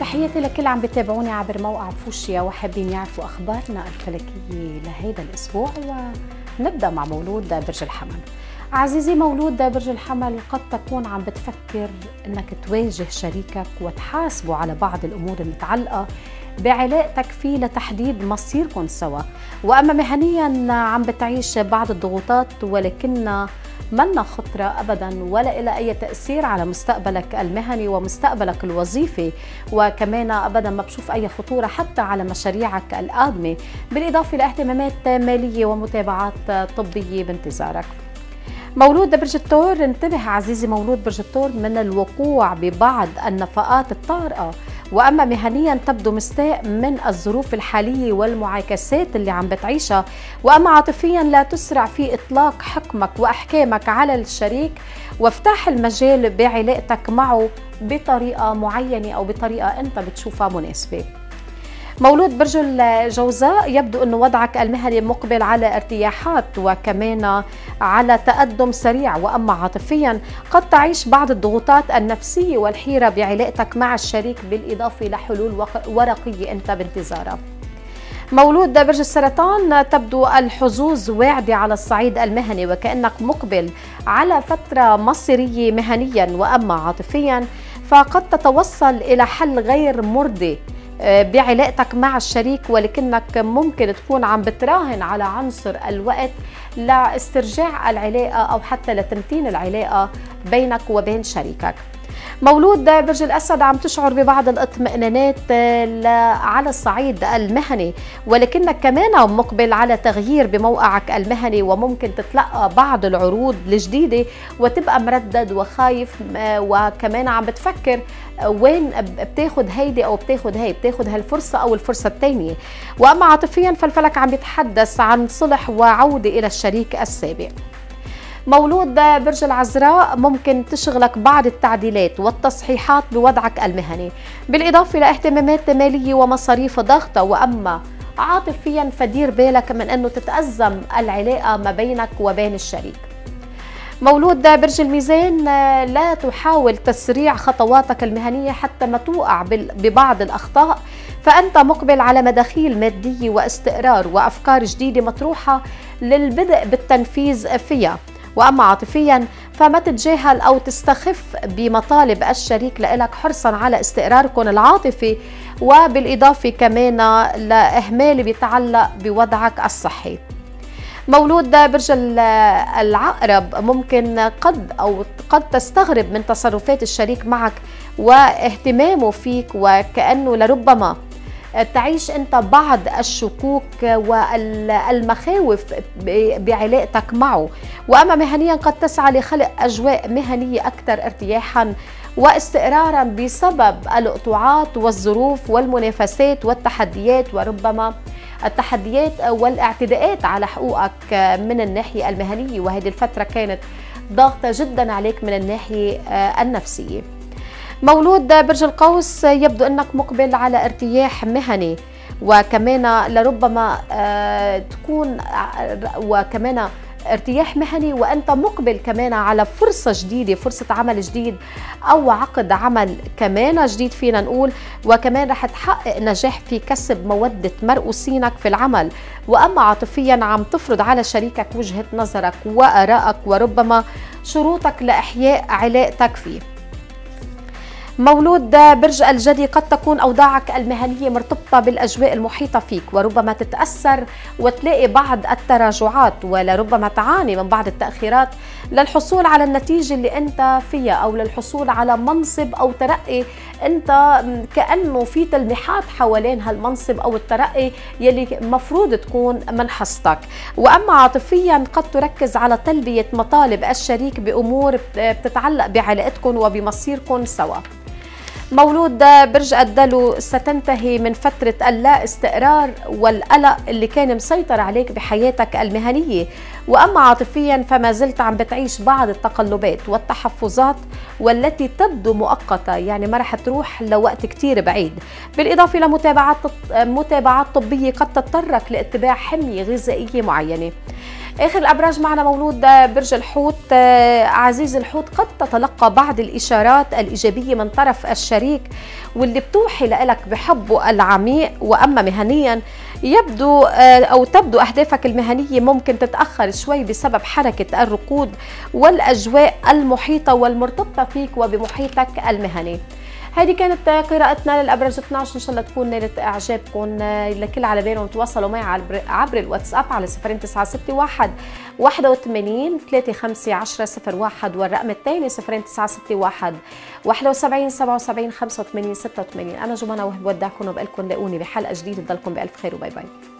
تحياتي لكل عم بتابعوني عبر موقع فوشيا وحابين يعرفوا أخبارنا الفلكية لهيدا الأسبوع. ونبدأ مع مولود برج الحمل. عزيزي مولود برج الحمل، قد تكون عم بتفكر أنك تواجه شريكك وتحاسبه على بعض الأمور المتعلقة بعلاقتك فيه لتحديد مصيركم سوا. وأما مهنيا عم بتعيش بعض الضغوطات، ولكنها منا خطرة أبدا ولا إلى أي تأثير على مستقبلك المهني ومستقبلك الوظيفي، وكمان أبدا ما بشوف أي خطورة حتى على مشاريعك القادمة، بالإضافة لاهتمامات مالية ومتابعات طبية بانتظارك. مولود برج الثور، انتبه عزيزي مولود برج الثور من الوقوع ببعض النفقات الطارئة. وأما مهنيا تبدو مستاء من الظروف الحالية والمعاكسات اللي عم بتعيشها. وأما عاطفيا لا تسرع في إطلاق حكمك وأحكامك على الشريك، وافتح المجال بعلاقتك معه بطريقة معينة أو بطريقة أنت بتشوفها مناسبة. مولود برج الجوزاء، يبدو أن وضعك المهني مقبل على ارتياحات وكمان على تقدم سريع. وأما عاطفيا قد تعيش بعض الضغوطات النفسية والحيرة بعلاقتك مع الشريك، بالإضافة لحلول ورقية أنت بانتظارها. مولود برج السرطان، تبدو الحظوظ واعدة على الصعيد المهني وكأنك مقبل على فترة مصيرية مهنيا. وأما عاطفيا فقد تتوصل إلى حل غير مرضي بعلاقتك مع الشريك، ولكنك ممكن تكون عم بتراهن على عنصر الوقت لاسترجاع العلاقة أو حتى لتمتين العلاقة بينك وبين شريكك. مولود برج الأسد، عم تشعر ببعض الاطمئنانات على الصعيد المهني، ولكنك كمان مقبل على تغيير بموقعك المهني، وممكن تتلقى بعض العروض الجديدة وتبقى مردد وخايف، وكمان عم بتفكر وين بتاخد هيدي أو بتاخد هي، بتاخد هالفرصة أو الفرصة الثانية. وأما عاطفيا فالفلك عم بيتحدث عن صلح وعودة إلى الشريك السابق. مولود برج العذراء، ممكن تشغلك بعض التعديلات والتصحيحات بوضعك المهني، بالإضافة لاهتمامات مالية ومصاريف ضغطة. وأما عاطفيا فدير بالك من أنه تتأزم العلاقة ما بينك وبين الشريك. مولود برج الميزان، لا تحاول تسريع خطواتك المهنية حتى ما توقع ببعض الأخطاء، فأنت مقبل على مداخيل مادية واستقرار وأفكار جديدة مطروحة للبدء بالتنفيذ فيها. وأما عاطفيا فما تتجاهل أو تستخف بمطالب الشريك لإلك حرصا على استقراركم العاطفي، وبالإضافة كمان لإهمال بيتعلق بوضعك الصحي. مولود برج العقرب، ممكن قد تستغرب من تصرفات الشريك معك واهتمامه فيك، وكأنه لربما تعيش أنت بعض الشكوك والمخاوف بعلاقتك معه. وأما مهنيا قد تسعى لخلق أجواء مهنية أكثر ارتياحا واستقرارا بسبب القطوعات والظروف والمنافسات والتحديات، وربما التحديات والاعتداءات على حقوقك من الناحية المهنية، وهذه الفترة كانت ضاغطة جدا عليك من الناحية النفسية. مولود برج القوس، يبدو أنك مقبل على ارتياح مهني، وكمان لربما تكون وكمان ارتياح مهني وأنت مقبل كمان على فرصة جديدة، فرصة عمل جديد أو عقد عمل كمان جديد فينا نقول، وكمان رح تحقق نجاح في كسب مودة مرؤوسينك في العمل. وأما عاطفيا عم تفرض على شريكك وجهة نظرك وآرائك وربما شروطك لإحياء علاقتك فيه. مولود برج الجدي، قد تكون أوضاعك المهنية مرتبطة بالأجواء المحيطة فيك، وربما تتأثر وتلاقي بعض التراجعات، ولربما تعاني من بعض التأخيرات للحصول على النتيجة اللي أنت فيها، أو للحصول على منصب أو ترقي أنت كأنه في تلميحات حوالين هالمنصب أو الترقي يلي مفروض تكون من حصتك. وأما عاطفيا قد تركز على تلبية مطالب الشريك بأمور بتتعلق بعلاقتكم وبمصيركم سوا. مولود برج الدلو، ستنتهي من فترة اللا استقرار والقلق اللي كان مسيطر عليك بحياتك المهنية، وأما عاطفيا فما زلت عم بتعيش بعض التقلبات والتحفظات والتي تبدو مؤقتة، يعني ما رح تروح لوقت كتير بعيد، بالإضافة لمتابعات طبية قد تتطرق لاتباع حمية غذائية معينة. آخر الأبراج معنا مولود برج الحوت. عزيز الحوت، قد تتلقى بعض الإشارات الإيجابية من طرف الشريك واللي بتوحي لك بحبه العميق. وأما مهنيا تبدو أهدافك المهنية ممكن تتأخر شوي بسبب حركة الركود والأجواء المحيطة والمرتبطة فيك وبمحيطك المهني. هذه كانت قراءتنا للأبراج 12، إن شاء الله تكون نالت إعجابكم. لكل على بالهم تواصلوا معي عبر الواتساب على 0961 81 35 1001، والرقم الثاني 0961 71 77 85 86. أنا جمانة وهب، ودعكم وبقول لكم لاقوني بحلقة جديدة. تضلكم بألف خير وباي باي.